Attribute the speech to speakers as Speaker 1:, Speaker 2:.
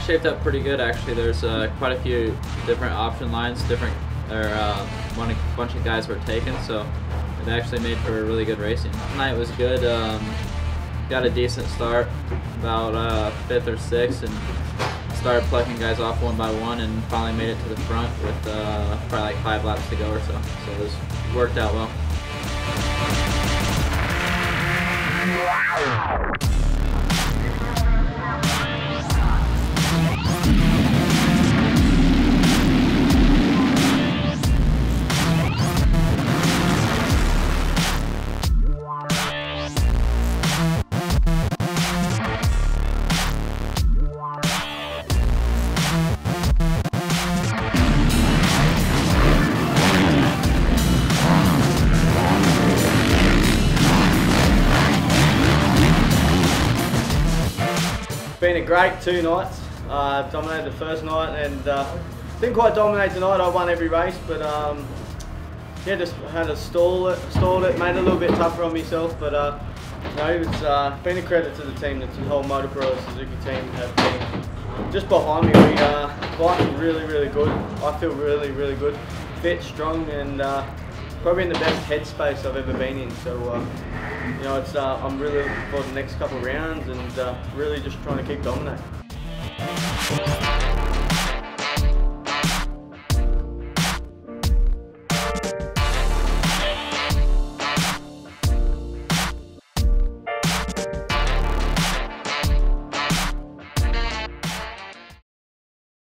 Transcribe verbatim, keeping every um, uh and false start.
Speaker 1: shaped up pretty good actually. There's uh, quite a few different option lines, different or uh, one a bunch of guys were taken, so it actually made for really good racing. Tonight was good. Um, got a decent start, about uh, fifth or sixth, and started plucking guys off one by one, and finally made it to the front with uh, probably like five laps to go or so. So it was worked out well.
Speaker 2: Been a great two nights. Uh, dominated the first night and uh, didn't quite dominate tonight. I won every race, but um, yeah, just had to stall it, stalled it, made it a little bit tougher on myself. But uh, you know, it's uh, been a credit to the team, the whole Motobro Suzuki team have been just behind me. We uh, bike's really, really good. I feel really, really good, fit, strong, and uh, probably in the best headspace I've ever been in. So. Uh, You know, it's, uh, I'm really looking forward to the next couple of rounds and uh, really just trying to keep dominating.